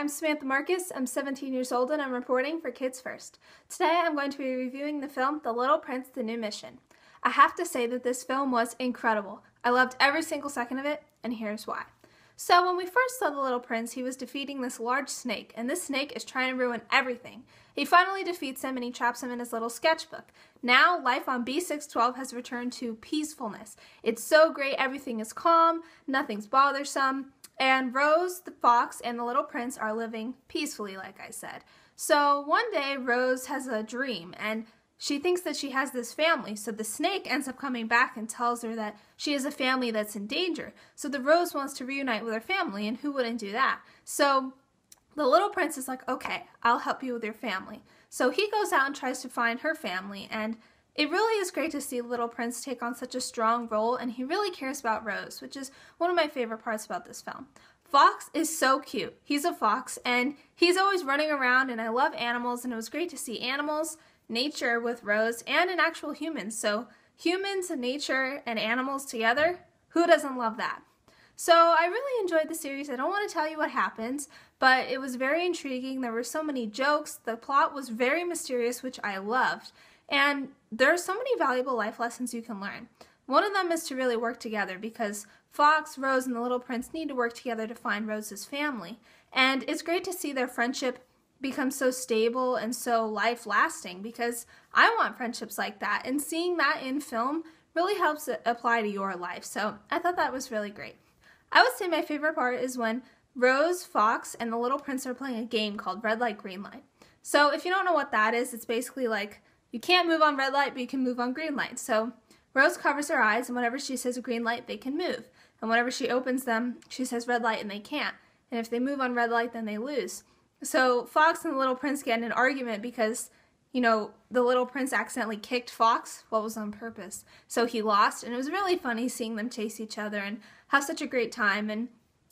I'm Samantha Marcus. I'm 17 years old and I'm reporting for Kids First. Today I'm going to be reviewing the film The Little Prince: The New Mission. I have to say that this film was incredible. I loved every single second of it, and here's why. So when we first saw the little prince, he was defeating this large snake, and this snake is trying to ruin everything. He finally defeats him and he traps him in his little sketchbook. Now, life on B612 has returned to peacefulness. It's so great, everything is calm, nothing's bothersome, and Rose, the fox, and the little prince are living peacefully, like I said. So one day, Rose has a dream, and she thinks that she has this family, so the snake ends up coming back and tells her that she has a family that's in danger. So the Rose wants to reunite with her family, and who wouldn't do that? So the little prince is like, okay, I'll help you with your family. So he goes out and tries to find her family, and it really is great to see Little Prince take on such a strong role, and he really cares about Rose, which is one of my favorite parts about this film. Fox is so cute. He's a fox, and he's always running around, and I love animals, and it was great to see animals, nature with Rose, and an actual human. So humans, nature, and animals together, who doesn't love that? So I really enjoyed the series. I don't want to tell you what happens, but it was very intriguing. There were so many jokes. The plot was very mysterious, which I loved. And there are so many valuable life lessons you can learn. One of them is to really work together because Fox, Rose, and the Little Prince need to work together to find Rose's family. And it's great to see their friendship become so stable and so life-lasting because I want friendships like that. And seeing that in film really helps it apply to your life. So I thought that was really great. I would say my favorite part is when Rose, Fox, and the Little Prince are playing a game called Red Light, Green Light. So if you don't know what that is, it's basically like you can't move on red light, but you can move on green light. So Rose covers her eyes, and whenever she says a green light, they can move. And whenever she opens them, she says red light, and they can't. And if they move on red light, then they lose. So Fox and the Little Prince get in an argument because, the Little Prince accidentally kicked Fox. What was on purpose. So he lost, and it was really funny seeing them chase each other and have such a great time. And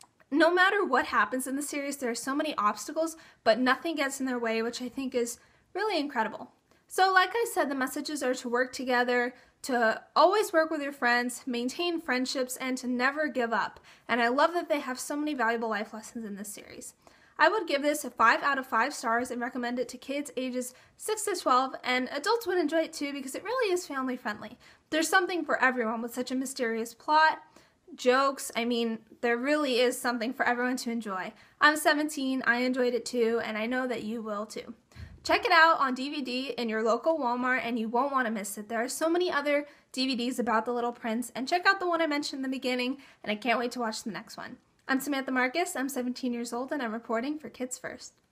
no matter what happens in the series, there are so many obstacles, but nothing gets in their way, which I think is really incredible. So like I said, the messages are to work together, to always work with your friends, maintain friendships, and to never give up. And I love that they have so many valuable life lessons in this series. I would give this a 5 out of 5 stars and recommend it to kids ages 6 to 12, and adults would enjoy it too because it really is family friendly. There's something for everyone with such a mysterious plot, jokes. I mean, there really is something for everyone to enjoy. I'm 17, I enjoyed it too, and I know that you will too. Check it out on DVD in your local Walmart and you won't want to miss it. There are so many other DVDs about the Little Prince, and check out the one I mentioned in the beginning, and I can't wait to watch the next one. I'm Samantha Marcus, I'm 17 years old, and I'm reporting for Kids First.